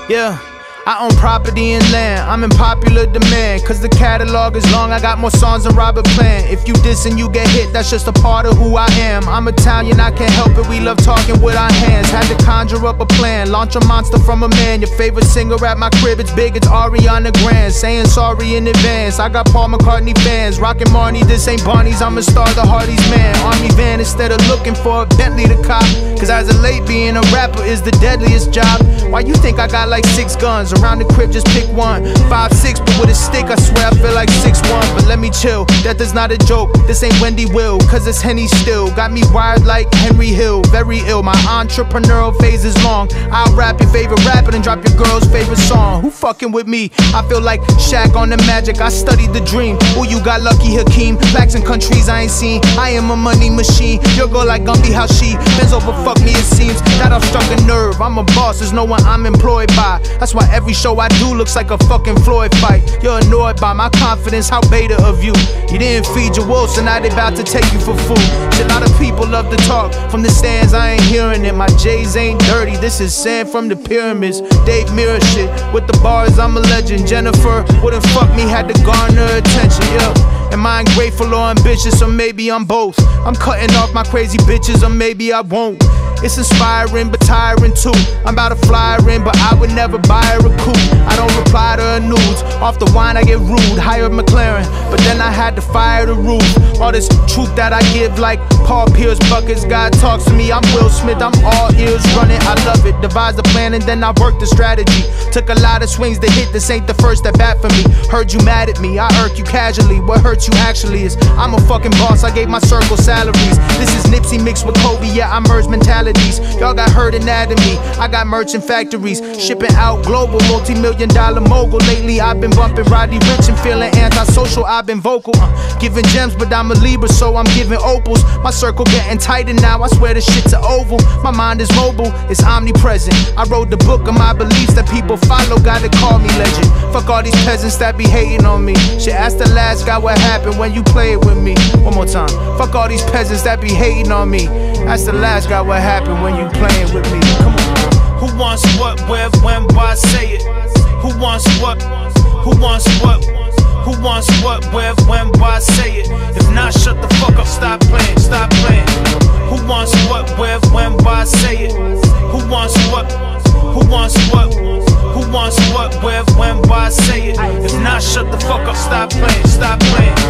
Yeah, I own property and land, I'm in popular demand. Cause the catalog is long, I got more songs than Robert Plant. If you diss and you get hit, that's just a part of who I am. I'm Italian, I can't help it, we love talking with our hands. Had to conjure up a plan, launch a monster from a man. Your favorite singer at my crib, it's big, it's Ariana Grande. Saying sorry in advance, I got Paul McCartney fans. Rockin' Marnie, this ain't Barney's, I'm a star, the Hardy's man. Army van instead of looking for a Bentley to cop. Cause as of late, being a rapper is the deadliest job. Why you think I got like 6 guns? Around the crib, just pick one. 5'6", but with a stick, I swear I feel like 6'1". But let me chill, death is not a joke. This ain't Wendy Will, cause it's Henny still. Got me wired like Henry Hill, very ill. My entrepreneurial phase is long. I'll rap your favorite rapper and drop your girl's favorite song. Who fucking with me? I feel like Shaq on the Magic, I studied the dream. Who you got lucky, Hakeem? Blacks in countries I ain't seen. I am a money machine. Your girl like Gumby, how she bends over, fuck me it seems. That I've struck a nerve, I'm a boss, there's no one I'm employed by. That's why every show I do looks like a fucking Floyd fight. You're annoyed by my confidence, how beta of you. You didn't feed your wolves, so now they about to take you for food. Shit, a lot of people love to talk from the stands, I ain't hearing it. My J's ain't dirty, this is sand from the pyramids. Dave Mirror shit, with the bars I'm a legend. Jennifer wouldn't fuck me, had to garner attention, yeah. Am I ungrateful or ambitious, or maybe I'm both? I'm cutting off my crazy bitches, or maybe I won't. It's inspiring but tiring too. I'm about to fly her in, but I would never buy her a coupe. I don't reply to her nudes. Off the wine I get rude, hired McLaren, but then I had to fire the roof. All this truth that I give like Paul Pierce buckets. God talks to me, I'm Will Smith, I'm all ears running. I love it, devise the plan and then I work the strategy. Took a lot of swings to hit, this ain't the first at bat for me. Heard you mad at me, I irk you casually. What hurts you actually is I'm a fucking boss, I gave my circle salaries. This is Nipsey mixed with Kobe, yeah I merge mentality. Y'all got hurt anatomy, I got merchant factories. Shipping out global, multi-million-dollar mogul. Lately I've been bumping Roddy Ricch and feeling antisocial. I've been vocal, giving gems but I'm a Libra, so I'm giving opals. My circle getting tighter now, I swear this shit's an oval. My mind is mobile, it's omnipresent. I wrote the book of my beliefs that people follow, gotta call me legend. Fuck all these peasants that be hating on me. Shit, ask the last guy what happened when you played with me. One more time. Fuck all these peasants that be hating on me. Ask the last guy what happened when you playing with me. Come on. Who wants what, where, when, why, say it? Who wants what? Who wants what? Who wants what, where, when, why, say it? If not, shut the fuck up, stop playing, stop playing. Who wants what, where, when, why, say it? Who wants what? Who wants what? Who wants what, where, when, why, say it? If not, shut the fuck up, stop playing, stop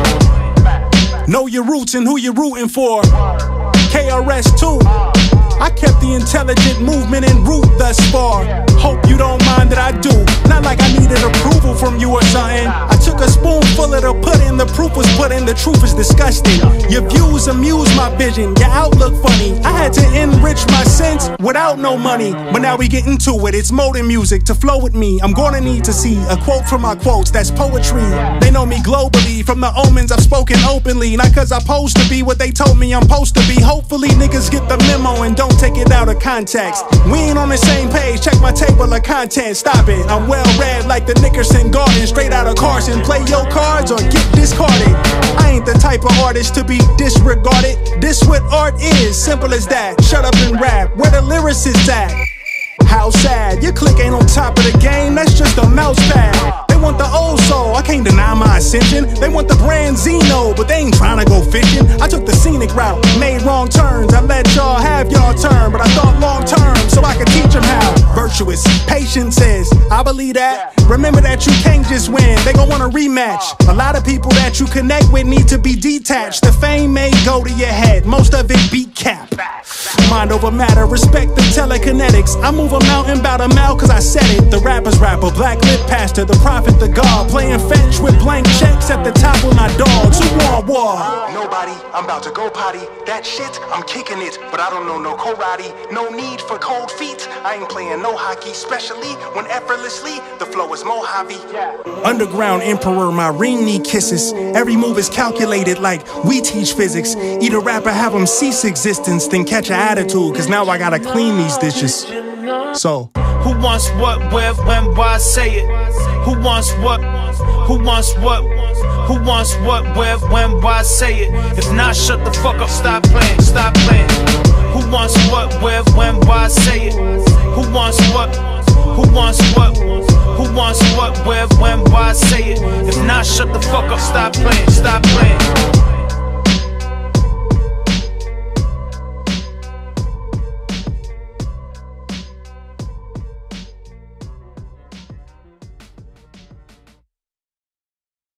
playing. Know your roots and who you're rooting for. KRS-Two. I kept the intelligent movement en route thus far. Hope you don't mind that I do. Not like I needed approval from you or something. I took a spoonful of the pudding, the proof was put in, the truth is disgusting. Your views amuse my vision, your outlook funny. I had to enrich my sense without no money. But now we get into it, it's more than music. To flow with me, I'm gonna need to see a quote from my quotes, that's poetry. They know me globally, from the omens I've spoken openly. Not cause I'm supposed to be what they told me I'm supposed to be. Hopefully niggas get the memo and don't take it out of context. We ain't on the same page, check my table of content, stop it. I'm well read like the Nickerson Garden, straight out of Carson. Play your cards or get discarded. I ain't the type of artist to be disregarded. This what art is, simple as that. Shut up and rap, where the lyricists at? How sad, your clique ain't on top of the game, that's just a mouse pad. They want the old soul, I can't deny my ascension. They want the brand Zeno, but they ain't trying to go fishing. I took the scenic route, made wrong turns. I let y'all have y'all turn, but I thought long term, so I could teach them how. Virtuous, patience is, I believe that. Remember that you can't just win, they gon' want a rematch. A lot of people that you connect with need to be detached. The fame may go to your head, most of it beat cap. Mind over matter, respect the telekinetics. I move a mountain bout a mile cause I said it. The rapper's rapper, black lit pastor, the prophet, the god. Playing fetch with blank checks at the top with my dogs. Who want war? Nobody, I'm about to go potty. That shit, I'm kicking it, but I don't know no karate. No need for cold feet, I ain't playing no hockey. Especially when effortlessly, the flow is Mojave. Underground emperor, my ring need kisses. Every move is calculated like we teach physics. Eat a rapper, have him cease existence, then catch an attitude, cause now I gotta clean these dishes. So who wants what, where, when, why, say it? Who wants what? Who wants what? Who wants what, where, when, why, say it? If not, shut the fuck up, stop playing, stop playing. Who wants what, where, when, why, say it? Who wants what? Who wants what? shut the fuck up, stop playing, stop playing.